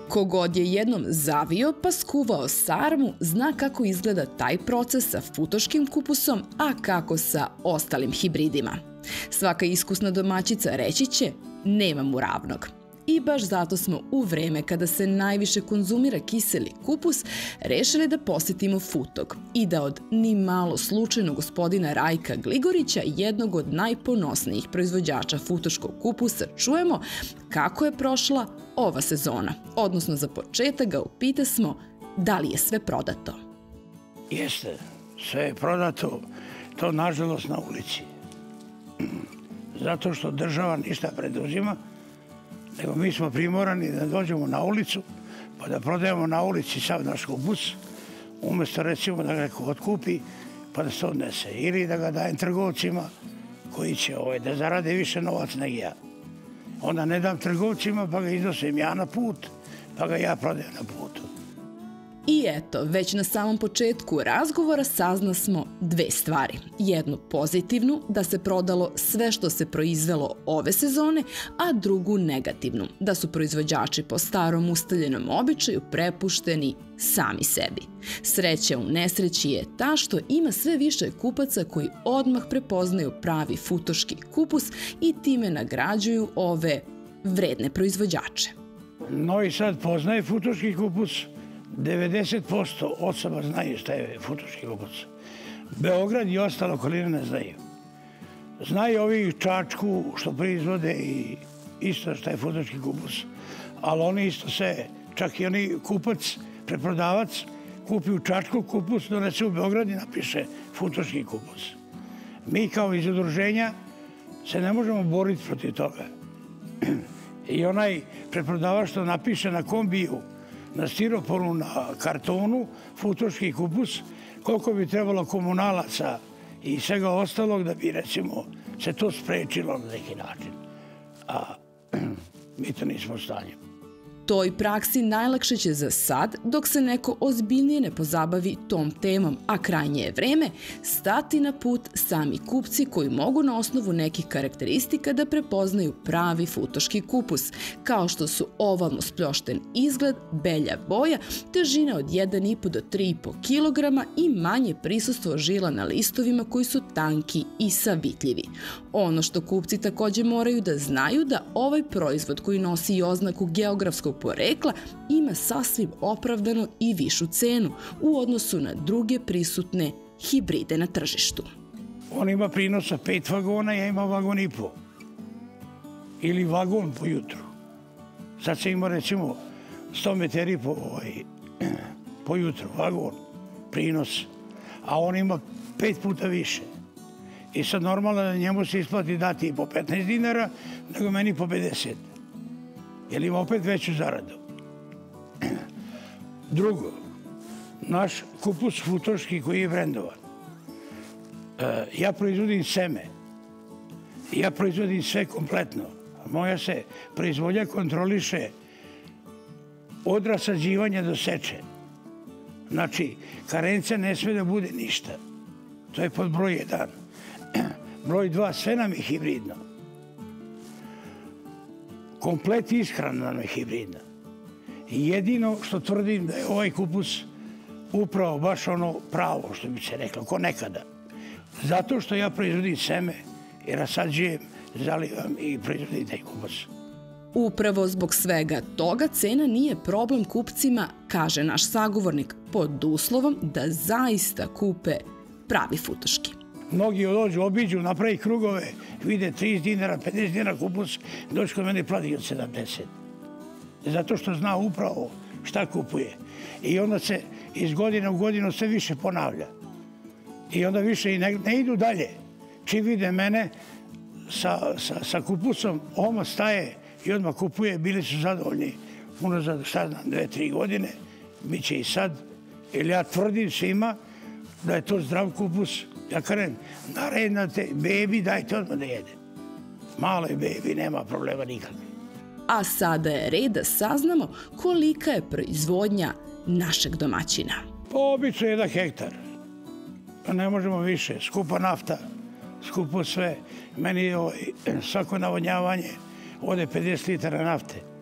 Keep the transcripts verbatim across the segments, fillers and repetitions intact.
Kogod je jednom zavio pa skuvao sarmu, zna kako izgleda taj proces sa futoškim kupusom, a kako sa ostalim hibridima. Svaka iskusna domaćica reći će, nema mu ravnog. I baš zato smo u vreme kada se najviše konzumira kiseli kupus rešili da posjetimo Futog i da od ni malo slučajnog gospodina Rajka Gligorića, jednog od najponosnijih proizvođača futoškog kupusa, čujemo kako je prošla ova sezona. Odnosno, za početak ga upitasmo da li je sve prodato. Jeste, sve je prodato, to nažalost na ulici. Zato što država ništa preduzima, nego mi smo primorani da dođemo na ulicu, pa da prodajemo na ulici sav naš kupus, umjesto recimo da ga neko otkupi, pa da se odnese. Ili da ga dajem trgovcima koji će ovaj, da zarade više novac nego ja. Onda ne dam trgovcima, pa ga iznosim ja na put, pa ga ja prodajem na putu. I eto, već na samom početku razgovora sazna smo dve stvari. Jednu pozitivnu, da se prodalo sve što se proizvelo ove sezone, a drugu negativnu, da su proizvođači po starom ustaljenom običaju prepušteni sami sebi. Sreća u nesreći je ta što ima sve više kupaca koji odmah prepoznaju pravi futoški kupus i time nagrađuju ove vredne proizvođače. Novi Sad poznaje futoški kupus, devedeset posto osoba znaju šta je futoški kupus. Beograd i ostale okoline ne znaju. Znaju ovi Čačku što proizvode i isto šta je futoški kupus, ali oni isto se, čak i oni kupac, preprodavac, kupi u Čačku kupus, donese u Beograd i napiše futoški kupus. Mi kao iz udruženja se ne možemo boriti protiv toga. I onaj preprodavač što napiše na kombiju, na stiroporu, na kartonu, futoški kupus, koliko bi trebalo komunalaca i svega ostalog da bi, recimo, se to sprečilo na neki način. A mi to nismo u stanju. Toj praksi najlakše će za sad, dok se neko ozbiljnije ne pozabavi tom temom, a krajnje je vreme, stati na put sami kupci koji mogu na osnovu nekih karakteristika da prepoznaju pravi futoški kupus, kao što su ovalno spljošten izgled, belja boja, težina od jedan i po do tri i po kilograma i manje prisustvo žila na listovima koji su tanki i savitljivi. Ono što kupci također moraju da znaju da ovaj proizvod koji nosi i oznaku geografskog porekla ima sasvim opravdano i višu cenu u odnosu na druge prisutne hibride na tržištu. On ima prinosa pet vagona, ja imam vagon i po. Ili vagon po jutru. Sad se ima recimo sto meteri po, ovaj, po jutru, vagon, prinos. A on ima pet puta više. I sad normalno da njemu se isplati dati i po petnaest dinara, nego meni po pedeset. Jer ima opet veću zaradu. Drugo, naš kupus futoški koji je brendovan. Ja proizvodim seme. Ja proizvodim sve kompletno. Moja se proizvodnja kontroliše od rasađivanja do seče. Znači, karenca ne sme da bude ništa. To je pod broj jedan. Broj dva, sve nam je hibridno. Komplet ishrana nam je hibridna. Jedino što tvrdim da je ovaj kupus upravo baš ono pravo, što bi se reklo, ko nekada. Zato što ja proizvodim seme i rasađujem, zalivam i proizvodim taj kupus. Upravo zbog svega toga cena nije problem kupcima, kaže naš sagovornik, pod uslovom da zaista kupe pravi futoški. Mnogi dođu, obiđu, napravi krugove, vide trideset dinara, pedeset dinara kupus, doći kod mene plati od sedamdeset. Zato što zna upravo šta kupuje. I onda se iz godine u godinu sve više ponavlja. I onda više i ne, ne idu dalje. Čim vide mene sa, sa, sa kupusom, oma staje i odmah kupuje, bili su zadovoljni. Unazad, šta znam, dve, tri godine, bit će i sad. Ili ja tvrdim svima da je to zdrav kupus. Ja kažem, narednate, bebi, dajte odmah da jede. Maloj bebi, nema problema nikakve. A sada je red da saznamo kolika je proizvodnja našeg domaćina. Po obično jedan hektar. Ne možemo više. Skupa nafta, skupo sve. Meni je svako navodnjavanje ode pedeset litara nafte.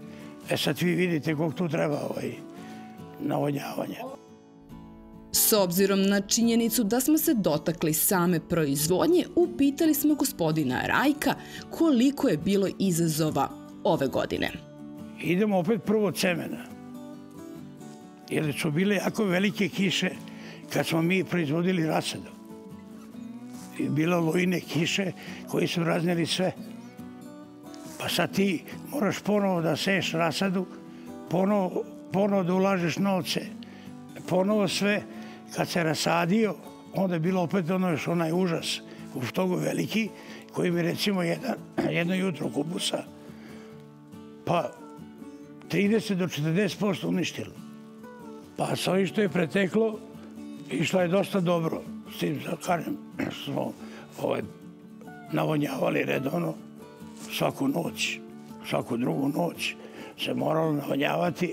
E sad vi vidite koliko tu treba ovaj, navodnjavanja. S obzirom na činjenicu da smo se dotakli same proizvodnje, upitali smo gospodina Rajka koliko je bilo izazova ove godine. Idemo opet prvo od semena. Jer su bile jako velike kiše kad smo mi proizvodili rasadu. I bilo olujne kiše koji su razneli sve. Pa sad ti moraš ponovo da seješ rasadu, ponovo, ponovo da ulažeš novce, ponovo sve. Kad se rasadio, onda je bilo opet ono još onaj užas u togu veliki, koji bi recimo jedan, jedno jutro kupusa pa trideset do četrdeset posto uništilo. Pa sa ovim što je preteklo, išlo je dosta dobro. S tim, kažem, smo ovaj, navodnjavali redovno svaku noć, svaku drugu noć se moralo navodnjavati.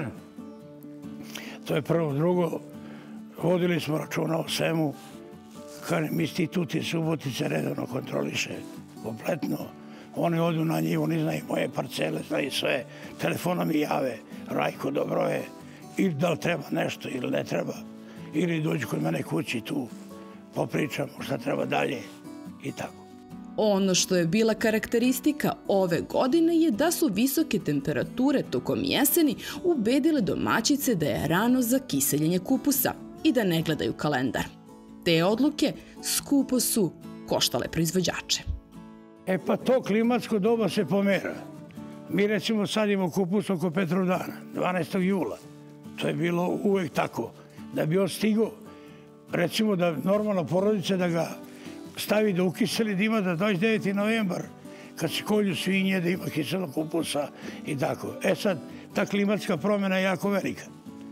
To je prvo. Drugo, vodili smo računa o svemu. Kažem, institut i Subotice redovno kontroliše kompletno. Oni odu na njih, oni znaju moje parcele, znaju sve. Telefonom mi jave, Rajko, dobro je, ili da li treba nešto ili ne treba. Ili dođu kod mene kući tu, popričamo šta treba dalje i tako. Ono što je bila karakteristika ove godine je da su visoke temperature tokom jeseni ubedile domaćice da je rano za kiseljenje kupusa i da ne gledaju kalendar. Te odluke skupo su koštale proizvođače. E pa to klimatsko doba se pomera. Mi recimo sadimo kupus oko Petrovdana, dvanaestog jula. To je bilo uvek tako. Da bi on stigao, recimo da normalna porodica da ga stavi da ukiseli, da ima da dvadeset deveti novembar, kad se kolju svinje, da ima kiselo kupusa i tako. E sad, ta klimatska promjena je jako velika.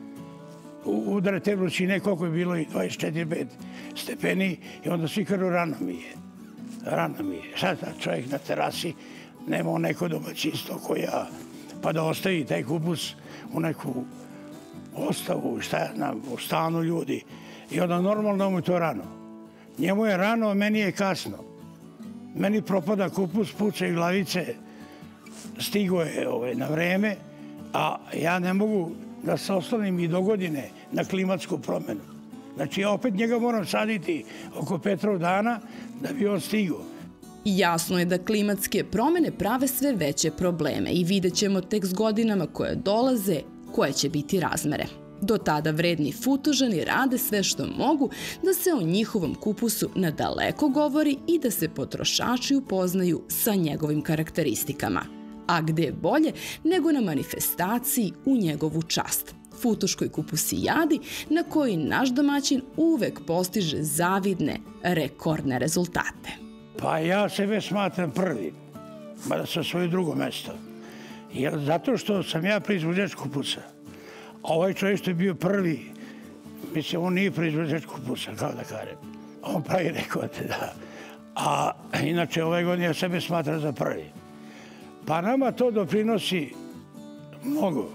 Udare te vrućine, koliko je bilo i dvadeset četiri pet stepeni i onda svi kažu rano mi je. Rano mi je. Sad čovjek na terasi nema neko domaćinstvo koja, pa da ostavi taj kupus u neku ostavu, šta ja znam, u stanu ljudi. I onda normalno mu je to rano. Njemu je rano, a meni je kasno. Meni propada kupus, puca i glavice, stigo je ovaj, na vreme, a ja ne mogu da se oslonim i do godine na klimatsku promjenu. Znači, ja opet njega moram saditi oko Petrovdana da bi on stigao. Jasno je da klimatske promjene prave sve veće probleme i vidjet ćemo tek s godinama koje dolaze koje će biti razmere. Do tada vredni Futožani rade sve što mogu da se o njihovom kupusu nadaleko govori i da se potrošači upoznaju sa njegovim karakteristikama. A gde je bolje nego na manifestaciji u njegovu čast, Futoškoj kupusijadi, na koji naš domaćin uvek postiže zavidne, rekordne rezultate. Pa ja sebe smatram prvi, mada sam svoje drugo mesto. Jer zato što sam ja proizvođač kupusa. A ovaj čovjek što je bio prvi, mislim, on nije proizvođač kupusa, kao da kažem. On pravi rekorde, da. A inače, ove godine ja sebe smatram za prvi. Pa nama to doprinosi mnogo.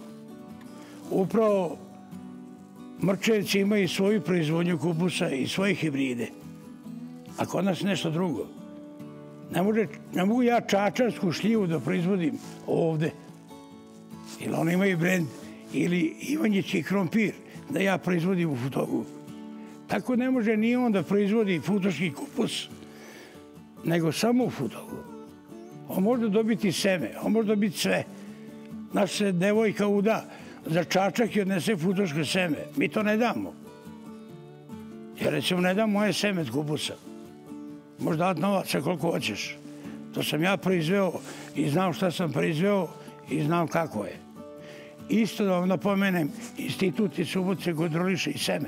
Upravo Mrčevci imaju svoju proizvodnju kupusa i svoje hibride. A kod nas nešto drugo. Ne, može, ne mogu ja čačarsku šljivu da proizvodim ovde. Ili oni imaju brend, ili Ivanjići krompir da ja proizvodim u Futogu. Tako ne može ni on da proizvodi futoški kupus, nego samo u Futogu. On može dobiti seme, on može dobiti sve. Naš se devojka uda za čačak i odnese futoško seme. Mi to ne damo. Ja recimo ne dam moje seme od kupusa. Možda dati novaca koliko hoćeš. To sam ja proizveo i znam šta sam proizveo i znam kako je. Isto da vam napomenem, institut i Subotice kontroliše i seme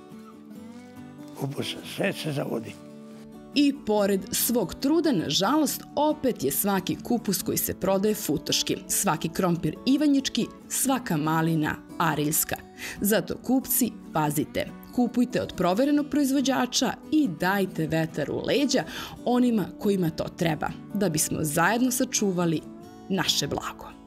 kupusa. Sve se zavodi. I pored svog truda, nažalost, opet je svaki kupus koji se prodaje futoški, svaki krompir ivanjički, svaka malina ariljska. Zato kupci, pazite, kupujte od proverenog proizvođača i dajte vetar u leđa onima kojima to treba, da bismo zajedno sačuvali naše blago.